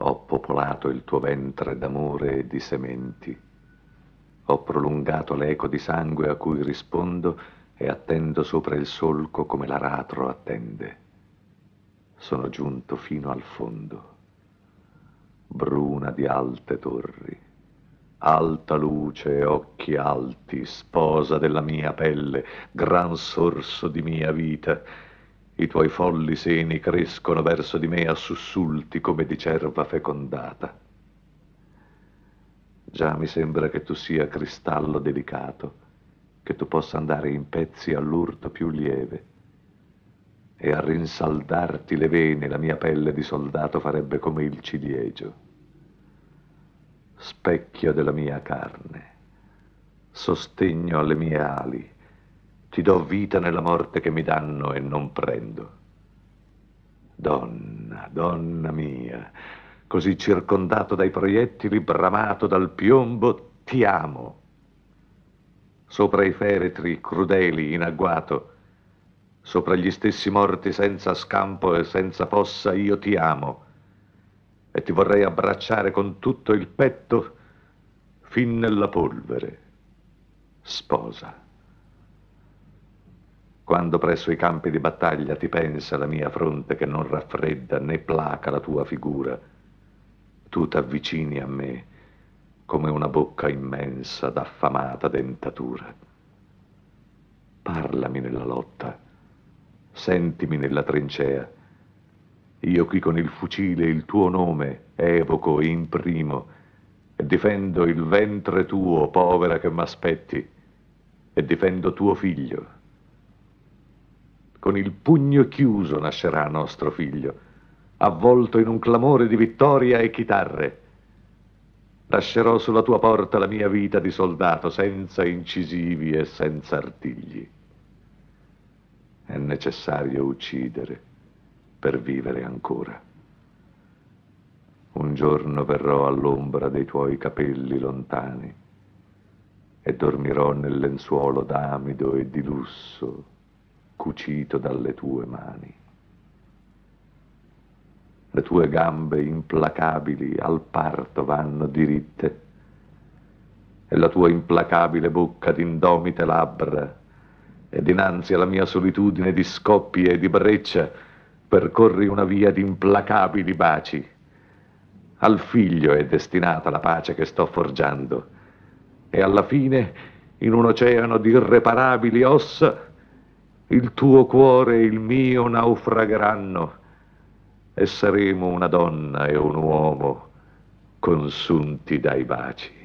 Ho popolato il tuo ventre d'amore e di sementi. Ho prolungato l'eco di sangue a cui rispondo e attendo sopra il solco come l'aratro attende. Sono giunto fino al fondo, bruna di alte torri, alta luce e occhi alti, sposa della mia pelle, gran sorso di mia vita. I tuoi folli seni crescono verso di me a sussulti come di cerva fecondata. Già mi sembra che tu sia cristallo delicato, che tu possa andare in pezzi all'urto più lieve. E a rinsaldarti le vene la mia pelle di soldato farebbe come il ciliegio. Specchio della mia carne, sostegno alle mie ali, ti do vita nella morte che mi danno e non prendo. Donna, donna mia, così circondato dai proiettili, bramato dal piombo, ti amo. Sopra i feretri crudeli in agguato, sopra gli stessi morti senza scampo e senza fossa, io ti amo e ti vorrei abbracciare con tutto il petto fin nella polvere. Sposa. Quando presso i campi di battaglia ti pensa la mia fronte che non raffredda né placa la tua figura, tu t'avvicini a me come una bocca immensa d'affamata dentatura. Parlami nella lotta, sentimi nella trincea. Io qui con il fucile il tuo nome evoco e imprimo e difendo il ventre tuo, povera che m'aspetti, e difendo tuo figlio. Con il pugno chiuso nascerà nostro figlio, avvolto in un clamore di vittoria e chitarre. Lascerò sulla tua porta la mia vita di soldato, senza incisivi e senza artigli. È necessario uccidere per vivere ancora. Un giorno verrò all'ombra dei tuoi capelli lontani e dormirò nel lenzuolo d'amido e di lusso cucito dalle tue mani. Le tue gambe implacabili al parto vanno diritte e la tua implacabile bocca d'indomite labbra e dinanzi alla mia solitudine di scoppi e di breccia percorri una via di implacabili baci. Al figlio è destinata la pace che sto forgiando e alla fine, in un oceano di irreparabili ossa, il tuo cuore e il mio naufragheranno e saremo una donna e un uomo consunti dai baci.